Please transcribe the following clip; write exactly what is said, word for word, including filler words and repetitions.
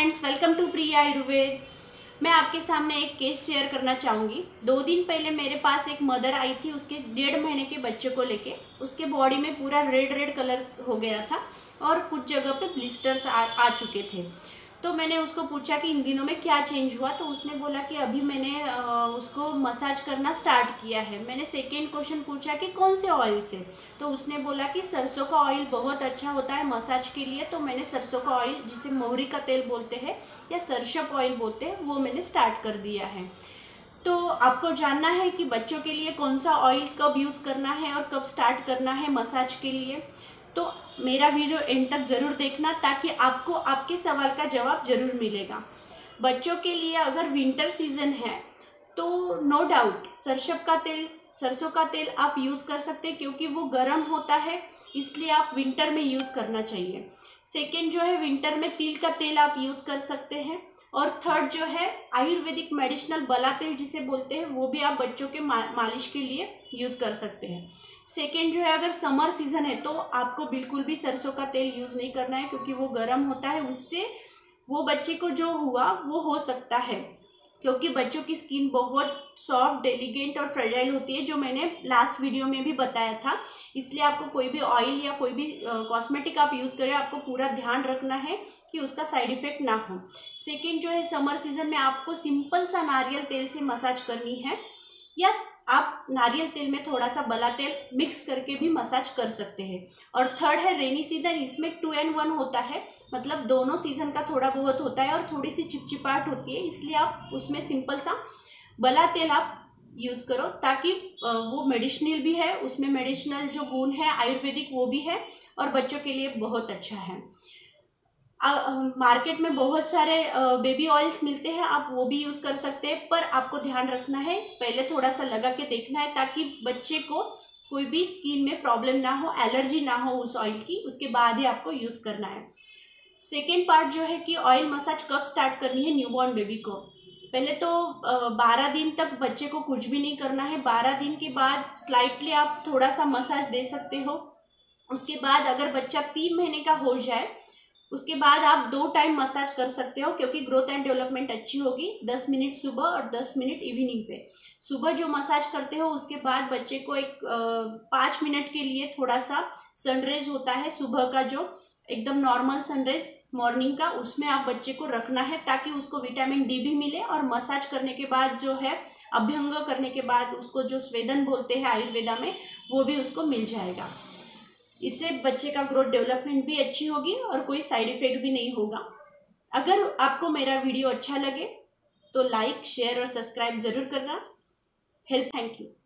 Friends, welcome to Priya Ayurved. मैं आपके सामने एक केस शेयर करना चाहूँगी। दो दिन पहले मेरे पास एक मदर आई थी, उसके डेढ़ महीने के बच्चे को लेके। उसके बॉडी में पूरा रेड रेड कलर हो गया था और कुछ जगह पे ब्लिस्टर्स आ, आ चुके थे। तो मैंने उसको पूछा कि इन दिनों में क्या चेंज हुआ, तो उसने बोला कि अभी मैंने आ, उसको मसाज करना स्टार्ट किया है। मैंने सेकेंड क्वेश्चन पूछा कि कौन से ऑयल से, तो उसने बोला कि सरसों का ऑयल बहुत अच्छा होता है मसाज के लिए। तो मैंने सरसों का ऑयल, जिसे मोहरी का तेल बोलते हैं या सरसों ऑयल बोलते हैं, वो मैंने स्टार्ट कर दिया है। तो आपको जानना है कि बच्चों के लिए कौन सा ऑयल कब यूज़ करना है और कब स्टार्ट करना है मसाज के लिए, तो मेरा वीडियो एंड तक ज़रूर देखना, ताकि आपको आपके सवाल का जवाब ज़रूर मिलेगा। बच्चों के लिए अगर विंटर सीजन है तो नो डाउट सरसों का तेल सरसों का तेल आप यूज़ कर सकते हैं, क्योंकि वो गर्म होता है, इसलिए आप विंटर में यूज़ करना चाहिए। सेकेंड जो है, विंटर में तिल का तेल आप यूज़ कर सकते हैं। और थर्ड जो है, आयुर्वेदिक मेडिसिनल बला तेल जिसे बोलते हैं, वो भी आप बच्चों के मा, मालिश के लिए यूज़ कर सकते हैं। सेकेंड जो है, अगर समर सीजन है तो आपको बिल्कुल भी सरसों का तेल यूज़ नहीं करना है, क्योंकि वो गर्म होता है, उससे वो बच्चे को जो हुआ वो हो सकता है। क्योंकि बच्चों की स्किन बहुत सॉफ्ट, डेलिकेट और फ्रेजाइल होती है, जो मैंने लास्ट वीडियो में भी बताया था। इसलिए आपको कोई भी ऑयल या कोई भी कॉस्मेटिक आप यूज़ करें, आपको पूरा ध्यान रखना है कि उसका साइड इफेक्ट ना हो। सेकेंड जो है, समर सीजन में आपको सिंपल सा नारियल तेल से मसाज करनी है, या आप नारियल तेल में थोड़ा सा बला तेल मिक्स करके भी मसाज कर सकते हैं। और थर्ड है रेनी सीजन, इसमें टू एंड वन होता है, मतलब दोनों सीजन का थोड़ा बहुत होता है और थोड़ी सी चिपचिपाहट होती है, इसलिए आप उसमें सिंपल सा बला तेल आप यूज़ करो, ताकि वो मेडिसिनल भी है, उसमें मेडिसिनल जो गुण है आयुर्वेदिक वो भी है, और बच्चों के लिए बहुत अच्छा है। मार्केट में बहुत सारे बेबी ऑयल्स मिलते हैं, आप वो भी यूज़ कर सकते हैं, पर आपको ध्यान रखना है, पहले थोड़ा सा लगा के देखना है, ताकि बच्चे को कोई भी स्किन में प्रॉब्लम ना हो, एलर्जी ना हो उस ऑयल की, उसके बाद ही आपको यूज़ करना है। सेकेंड पार्ट जो है कि ऑयल मसाज कब स्टार्ट करनी है न्यूबॉर्न बेबी को। पहले तो बारह दिन तक बच्चे को कुछ भी नहीं करना है। बारह दिन के बाद स्लाइटली आप थोड़ा सा मसाज दे सकते हो। उसके बाद अगर बच्चा तीन महीने का हो जाए, उसके बाद आप दो टाइम मसाज कर सकते हो, क्योंकि ग्रोथ एंड डेवलपमेंट अच्छी होगी। दस मिनट सुबह और दस मिनट इवनिंग पे। सुबह जो मसाज करते हो, उसके बाद बच्चे को एक पाँच मिनट के लिए थोड़ा सा सनरेज होता है सुबह का, जो एकदम नॉर्मल सनरेज मॉर्निंग का, उसमें आप बच्चे को रखना है, ताकि उसको विटामिन डी भी मिले। और मसाज करने के बाद जो है, अभ्यंग करने के बाद उसको जो स्वेदन बोलते हैं आयुर्वेदा में, वो भी उसको मिल जाएगा। इससे बच्चे का ग्रोथ डेवलपमेंट भी अच्छी होगी और कोई साइड इफेक्ट भी नहीं होगा। अगर आपको मेरा वीडियो अच्छा लगे तो लाइक, शेयर और सब्सक्राइब जरूर करना। Help thank you.